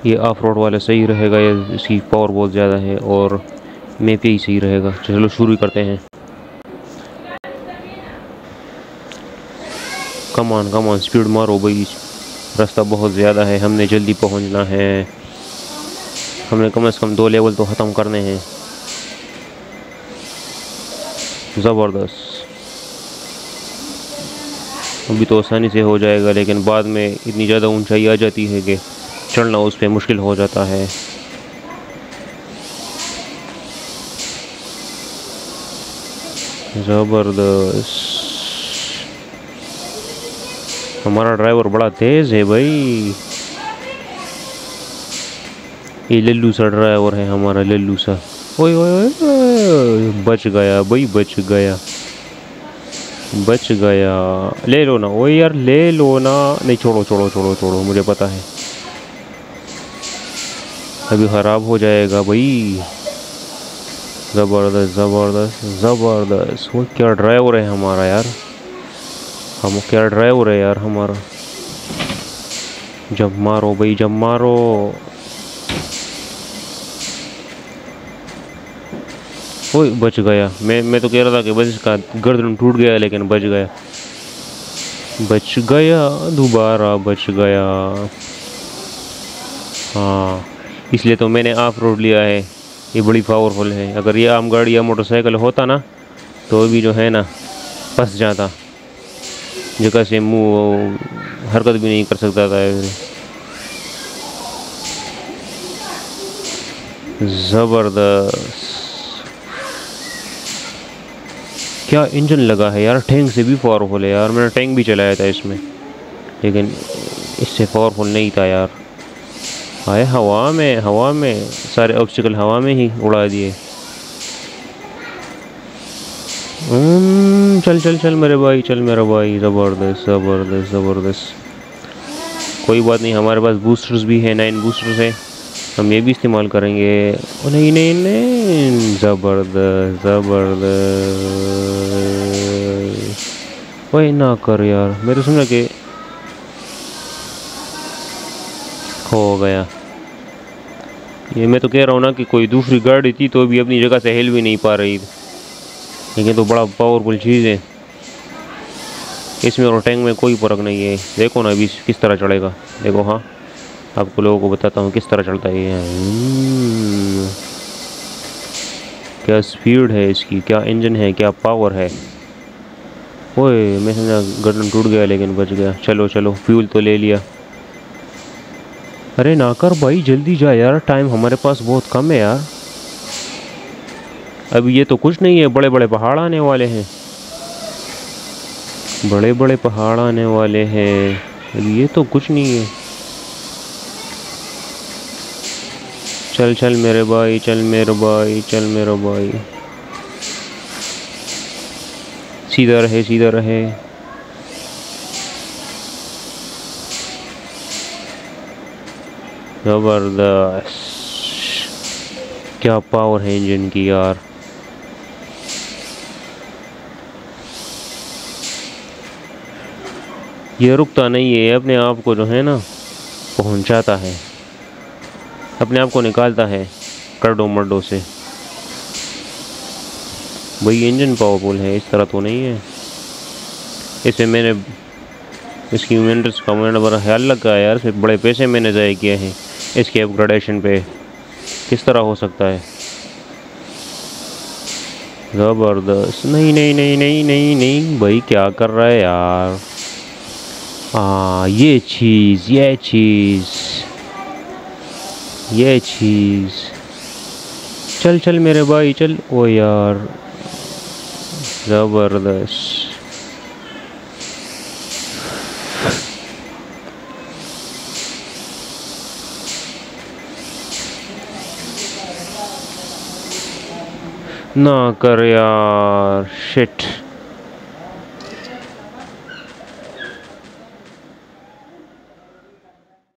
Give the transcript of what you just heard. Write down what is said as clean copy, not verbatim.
ये of road वाला सही रहेगा या इसकी पावर बहुत ज़्यादा है और मैं पे ही सही रहेगा? चलो शुरू ही करते हैं। कम ऑन स्पीड मारो भाई, रास्ता बहुत ज़्यादा है, हमने जल्दी पहुंचना है, हमने कम से कम 2 लेवल तो ख़त्म करने हैं। ज़बरदस्त, अभी तो आसानी से हो जाएगा, लेकिन बाद में इतनी ज़्यादा ऊंचाई आ जाती है कि चढ़ना उस पर मुश्किल हो जाता है। ज़बरदस्त, हमारा ड्राइवर बड़ा तेज़ है भाई, ये लल्लू सा ड्राइवर है हमारा, लल्लू सा। ओए ओए ओए, बच गया भाई, बच गया, बच गया। ले लो ना, ओए यार ले लो ना, नहीं छोड़ो छोड़ो छोड़ो छोड़ो, मुझे पता है अभी ख़राब हो जाएगा भाई। ज़बरदस्त ज़बरदस्त ज़बरदस्त, वो क्या ड्राइवर है हमारा यार, हम क्या ड्राइवर है यार हमारा। जब मारो भाई, जब मारो। ओए बच गया, मैं तो कह रहा था कि बस इसका गर्दन टूट गया, लेकिन बच गया, बच गया, दोबारा बच गया। हाँ, इसलिए तो मैंने ऑफ रोड लिया है, ये बड़ी पावरफुल है। अगर ये आम गाड़ी या मोटरसाइकिल होता ना तो भी जो है ना फंस जाता, जगह से मुंह हरकत भी नहीं कर सकता था। ज़बरदस्त, क्या इंजन लगा है यार, टैंक से भी पावरफुल है यार। मैंने टैंक भी चलाया था इसमें, लेकिन इससे पावरफुल नहीं था यार। आए हवा में सारे ऑब्स्टिकल हवा में ही उड़ा दिए। चल चल चल मेरे भाई, चल मेरा भाई, ज़बरदस्त ज़बरदस्त ज़बरदस्त। कोई बात नहीं, हमारे पास बूस्टर्स भी है, 9 बूस्टर्स है, हम ये भी इस्तेमाल करेंगे। ओ नहीं नहीं नहीं, ज़बरदस्त ज़बरदस्त। वही ना कर यार, मैं तो समझा कि हो गया। ये मैं तो कह रहा हूँ ना कि कोई दूसरी गाड़ी थी तो भी अपनी जगह से हिल भी नहीं पा रही थी, लेकिन तो बड़ा पावरफुल चीज़ है, इसमें और टैंक में कोई फ़र्क नहीं है। देखो ना अभी किस तरह चढ़ेगा, देखो। हाँ, आपको लोगों को बताता हूँ किस तरह चलता है ये। क्या स्पीड है इसकी, क्या इंजन है, क्या पावर है। ओए मैं समझा गर्दन टूट गया, लेकिन बच गया। चलो चलो, फ्यूल तो ले लिया। अरे ना कर भाई, जल्दी जा यार, टाइम हमारे पास बहुत कम है यार। अभी ये तो कुछ नहीं है, बड़े बड़े पहाड़ आने वाले हैं, बड़े बड़े पहाड़ आने वाले हैं। अभी ये तो कुछ नहीं है। चल चल मेरे भाई, चल मेरे भाई, चल मेरा भाई, सीधा रहे सीधा रहे। ज़बरदस्त, क्या पावर है इंजन की यार। ये रुकता नहीं है, अपने आप को जो है ना पहुंचाता है, अपने आप को निकालता है करडो मर्डों से। भाई इंजन पावरफुल है, इस तरह तो नहीं है। इसे मैंने इसकी मेंटेनेंस का मैंने बड़ा ख्याल रखा है यार, सिर्फ बड़े पैसे मैंने ज़ाया किए हैं इसके अपग्रेडेशन पे, किस तरह हो सकता है। ज़बरदस्त, नहीं नहीं नहीं नहीं नहीं नहीं भाई, क्या कर रहा है यार। ये चीज़ ये चीज़ ये चीज़, चल चल मेरे भाई चल। ओ यार ज़बरदस्त, ना कर यार, शिट।